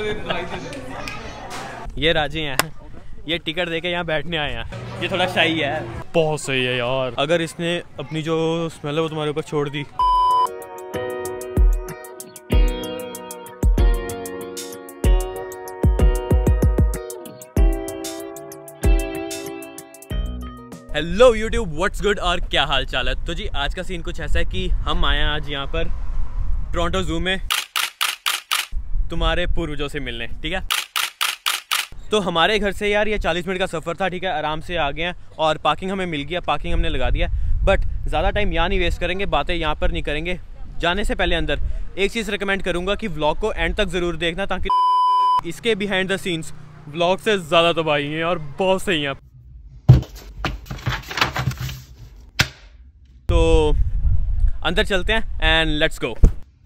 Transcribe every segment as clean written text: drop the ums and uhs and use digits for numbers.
ये राजी हैं, ये टिकट देके यहाँ बैठने आए हैं। ये थोड़ा शाही है। बहुत सही है यार। अगर इसने अपनी जो स्मेल है वो तुम्हारे ऊपर छोड़ दी। हेलो यूट्यूब, व्हाट्स गुड और क्या हाल चाल है। तो जी आज का सीन कुछ ऐसा है कि हम आए हैं आज यहाँ पर टोरंटो ज़ू में तुम्हारे पूर्वजों से मिलने। ठीक है, तो हमारे घर से यार ये 40 मिनट का सफ़र था। ठीक है, आराम से आ गए हैं और पार्किंग हमें मिल गया, पार्किंग हमने लगा दिया। बट ज़्यादा टाइम यहाँ नहीं वेस्ट करेंगे, बातें यहाँ पर नहीं करेंगे। जाने से पहले अंदर एक चीज़ रिकमेंड करूँगा कि व्लॉग को एंड तक ज़रूर देखना, ताकि इसके बिहाइंड द सीन्स व्लॉग से ज़्यादा तबाही हैं और बहुत सही हैं। तो अंदर चलते हैं एंड लेट्स गो।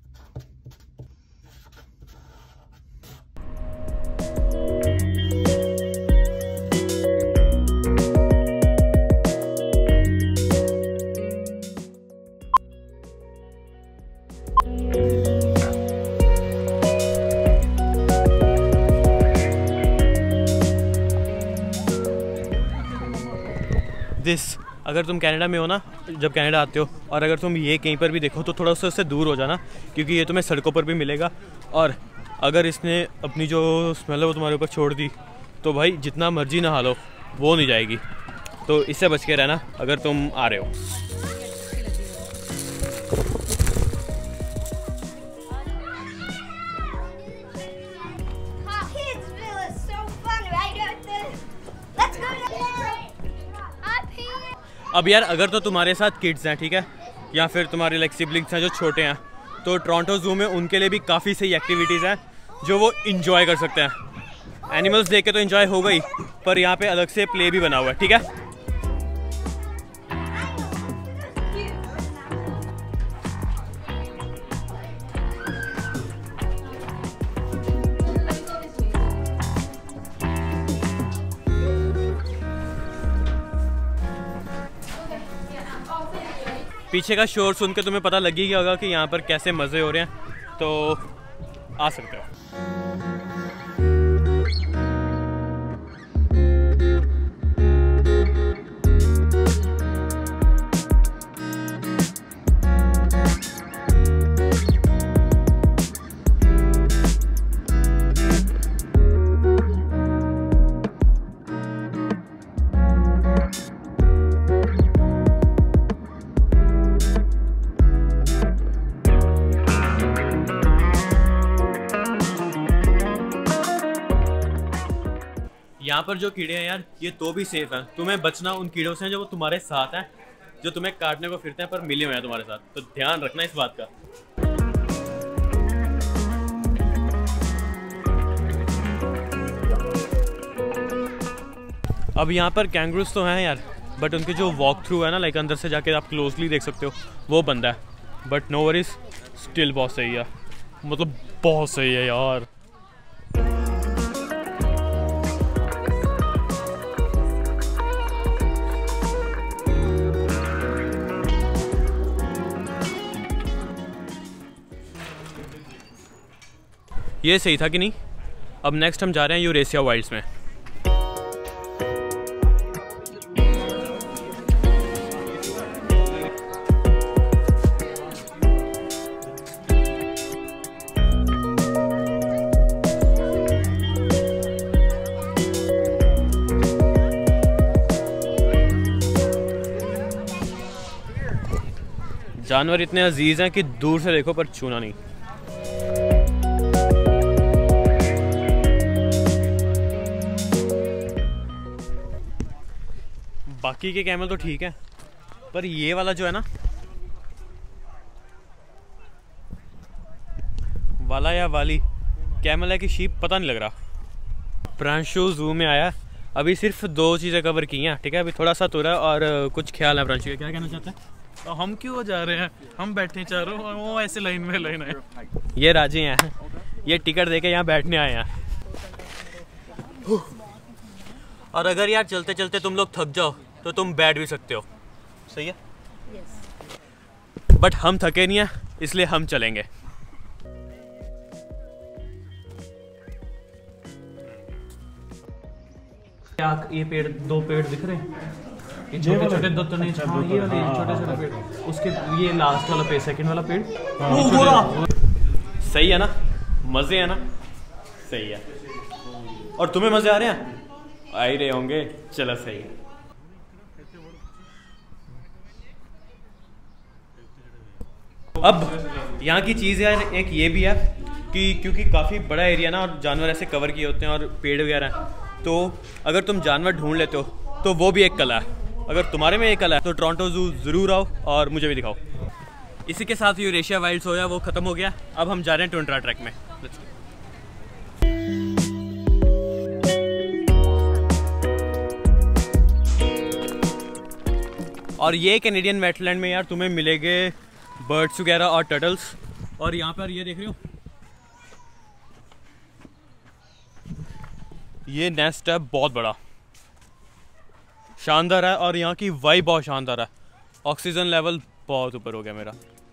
अगर तुम कनाडा में हो ना, जब कनाडा आते हो और अगर तुम ये कहीं पर भी देखो तो थोड़ा सा उससे दूर हो जाना, क्योंकि ये तुम्हें सड़कों पर भी मिलेगा। और अगर इसने अपनी जो स्मेल है वो तुम्हारे ऊपर छोड़ दी तो भाई जितना मर्जी नहा लो वो नहीं जाएगी। तो इससे बच के रहना अगर तुम आ रहे हो। अब यार अगर तो तुम्हारे साथ किड्स हैं, ठीक है, या फिर तुम्हारे लाइक सिबलिंग्स हैं जो छोटे हैं, तो टोरंटो ज़ू में उनके लिए भी काफ़ी सही एक्टिविटीज़ हैं जो वो इंजॉय कर सकते हैं। एनिमल्स देख के तो इंजॉय हो गई, पर यहाँ पे अलग से प्ले भी बना हुआ है। ठीक है, पीछे का शोर सुन के तुम्हें पता लग ही गया होगा कि यहाँ पर कैसे मज़े हो रहे हैं, तो आ सकते हो। यहाँ पर जो कीड़े हैं यार, ये तो भी सेफ हैं। तुम्हें बचना उन कीड़ों से जो वो तुम्हारे साथ हैं, जो तुम्हें काटने को फिरते हैं पर मिले हुए हैं तुम्हारे साथ। तो ध्यान रखना इस बात का। अब यहाँ पर कैंगरूज तो हैं यार, बट उनके जो वॉक थ्रू है ना, लाइक अंदर से जाके आप क्लोजली देख सकते हो, वो बंद है। बट नो वरीज, स्टिल बहुत सही है, मतलब बहुत सही है यार। ये सही था कि नहीं। अब नेक्स्ट हम जा रहे हैं यूरेशिया वाइल्ड्स में। जानवर इतने अजीज हैं कि दूर से देखो पर छूना नहीं। बाकी के कैमल तो ठीक है, पर ये वाला जो है ना, वाला या वाली कैमल है कि शीप पता नहीं लग रहा। प्रांशु ज़ू में आया, अभी सिर्फ 2 चीज़ें कवर की हैं। ठीक है, अभी थोड़ा सा तुरा और कुछ ख्याल है। प्रांशु क्या कहना चाहता है? तो हम क्यों जा रहे हैं, हम बैठे चारों, वो ऐसे लाइन में लाइन है। ये राजी हैं, ये टिकट देके यहाँ बैठने आए हैं। और अगर यार चलते चलते तुम लोग थक जाओ तो तुम बैठ भी सकते हो। सही है? बट हम थके नहीं हैं, इसलिए हम चलेंगे। ये पेड़, 2 पेड़ दिख रहे हैं, ये छोटे छोटे 2 तने, हाँ ये वाले छोटे छोटे पेड़, उसके ये लास्ट वाला पेड़, सेकंड वाला पेड़, सही है ना, मजे है ना, सही है। और तुम्हें मजे आ रहे हैं? आ ही रहे होंगे, चलो सही है। अब यहाँ की चीज़ यार एक ये भी है कि क्योंकि काफ़ी बड़ा एरिया ना और जानवर ऐसे कवर किए होते हैं और पेड़ वगैरह हैं, तो अगर तुम जानवर ढूंढ लेते हो तो वो भी एक कला है। अगर तुम्हारे में एक कला है तो टोरंटो ज़ू ज़रूर आओ और मुझे भी दिखाओ। इसी के साथ यूरेशिया वाइल्ड्स हो गया, वो ख़त्म हो गया। अब हम जा रहे हैं टुंड्रा ट्रैक में। और ये कैनेडियन वेटलैंड में यार तुम्हें मिलेंगे बर्ड्स वगैरह और टर्टल्स। और यहाँ पर ये देख रहे हो, ये नेस्ट है, बहुत बड़ा, शानदार है। और यहाँ की वाइब बहुत शानदार है। ऑक्सीजन लेवल बहुत ऊपर हो गया मेरा।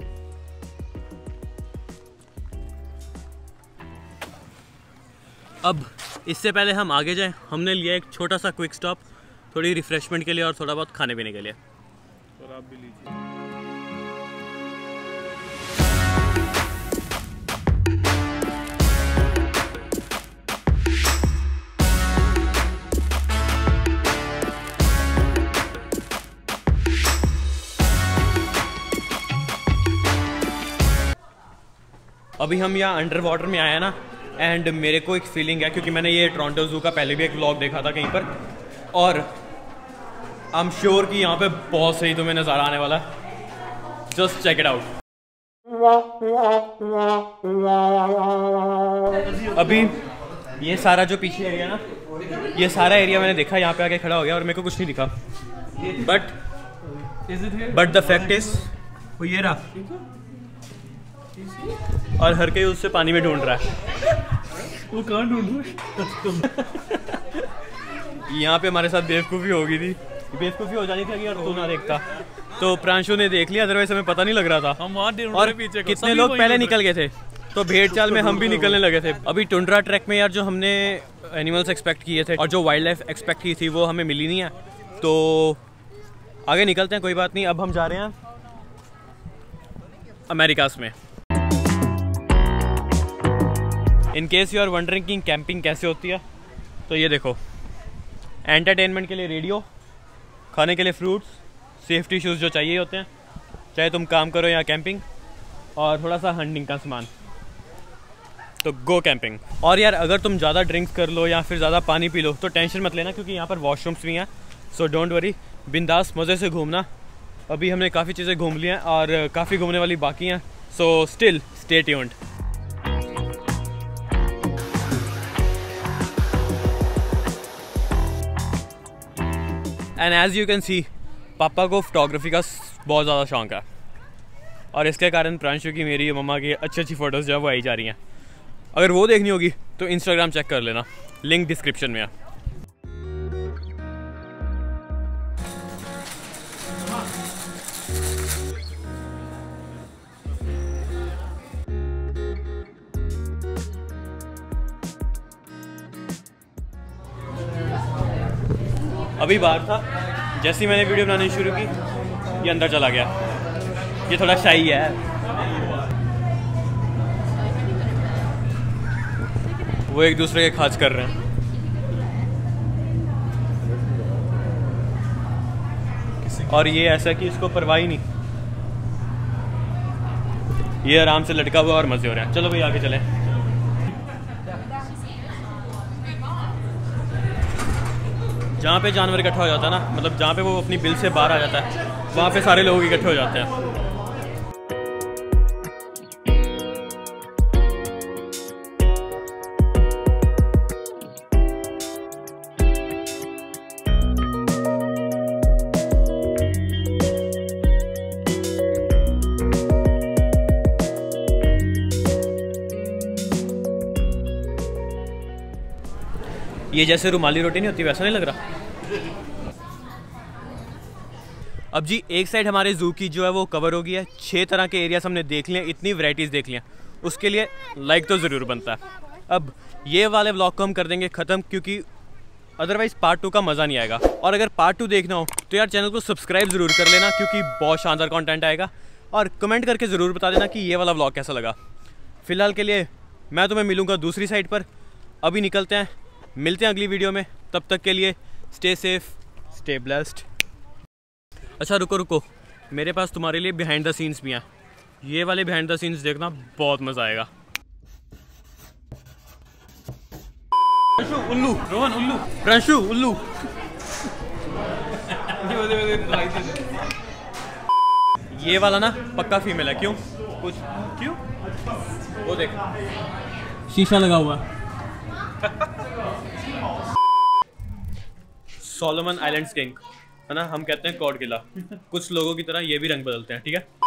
अब इससे पहले हम आगे जाएं, हमने लिया एक छोटा सा क्विक स्टॉप, थोड़ी रिफ्रेशमेंट के लिए और थोड़ा बहुत खाने पीने के लिए। और आप भी लीजिए। अभी हम यहाँ अंडर वाटर में आए हैं ना, एंड मेरे को एक फीलिंग है, क्योंकि मैंने ये टोरंटो ज़ू का पहले भी एक व्लॉग देखा था कहीं पर, और आई एम श्योर कि यहाँ पे बहुत सही तुम्हें नज़ारा आने वाला है। Just check it out. अभी ये सारा जो पीछे एरिया ना, ये सारा एरिया मैंने देखा, यहाँ पे आके खड़ा हो गया और मेरे को कुछ नहीं दिखा। बट द फैक्ट इज वो ये रहा, और हर कोई उससे पानी में ढूंढ रहा है। वो कहाँ ढूंढ रहा है? यहाँ पे हमारे साथ बेवकूफ़ी हो गई थी, बेवकूफ़ी हो जानी थी अगर तू ना देखता। तो प्रांशु ने देख लिया, अदरवाइज हमें पता नहीं लग रहा था। हम वहाँ और पीछे कितने लोग पहले निकल गए थे, तो भेड़ चाल में हम भी निकलने लगे थे। अभी टुंड्रा ट्रैक में यार जो हमने एनिमल्स एक्सपेक्ट किए थे और जो वाइल्ड लाइफ एक्सपेक्ट की थी वो हमें मिली नहीं है, तो आगे निकलते हैं, कोई बात नहीं। अब हम जा रहे हैं अमेरिकास में। In case you are wondering कि कैंपिंग कैसे होती है, तो ये देखो, एंटरटेनमेंट के लिए रेडियो, खाने के लिए फ्रूट्स, सेफ्टी शूज़ जो चाहिए होते हैं चाहे तुम काम करो या कैंपिंग, और थोड़ा सा हंटिंग का सामान, तो गो कैंपिंग। और यार अगर तुम ज़्यादा ड्रिंक्स कर लो या फिर ज़्यादा पानी पी लो तो टेंशन मत लेना, क्योंकि यहाँ पर वॉशरूम्स भी हैं, सो डोंट वरी, बिंदास मज़े से घूमना। अभी हमने काफ़ी चीज़ें घूम ली हैं और काफ़ी घूमने वाली बाकी हैं, so still stay tuned. And as you can see, पापा को फोटोग्राफी का बहुत ज़्यादा शौक है, और इसके कारण प्रांशु की, मेरी, मम्मा की अच्छी अच्छी फ़ोटोज़ जो है वो आई जा रही हैं। अगर वो देखनी होगी तो इंस्टाग्राम चेक कर लेना, लिंक डिस्क्रिप्शन में है। अभी बाहर था, जैसे ही मैंने वीडियो बनानी शुरू की ये अंदर चला गया। ये थोड़ा शाई है, वो एक दूसरे के खाच कर रहे हैं। और ये ऐसा कि इसको परवाह ही नहीं, ये आराम से लटका हुआ और मजे हो रहे हैं। चलो भाई आगे चलें। जहाँ पे जानवर इकट्ठा हो जाता है ना, मतलब जहाँ पे वो अपनी बिल से बाहर आ जाता है, वहाँ पे सारे लोग इकट्ठे हो जाते हैं। ये जैसे रुमाली रोटी नहीं होती वैसा नहीं लग रहा। अब जी एक साइड हमारे जू की जो है वो कवर हो गई है, 6 तरह के एरियाज हमने देख लिए, इतनी वैरायटीज़ देख लिया, उसके लिए लाइक तो ज़रूर बनता है। अब ये वाले व्लॉग को हम कर देंगे ख़त्म, क्योंकि अदरवाइज़ पार्ट 2 का मज़ा नहीं आएगा। और अगर पार्ट 2 देखना हो तो यार चैनल को सब्सक्राइब ज़रूर कर लेना, क्योंकि बहुत शानदार कंटेंट आएगा। और कमेंट करके ज़रूर बता देना कि ये वाला व्लॉग कैसा लगा। फ़िलहाल के लिए मैं तुम्हें मिलूँगा दूसरी साइड पर। अभी निकलते हैं, मिलते हैं अगली वीडियो में। तब तक के लिए स्टे सेफ, स्टे ब्लेस्ड। अच्छा रुको, मेरे पास तुम्हारे लिए बिहाइंड द सीन्स भी हैं। ये वाले बिहाइंड द सीन्स देखना, बहुत मज़ा आएगा। उल्लू रोहन, उल्लू प्रंशु, उल्लू। ये वाला ना पक्का फीमेल है। क्यों? कुछ क्यों? वो देख, शीशा लगा हुआ। सोलोमन आइलैंड्स किंग है ना, हम कहते हैं कॉड किला। कुछ लोगों की तरह ये भी रंग बदलते हैं, ठीक है।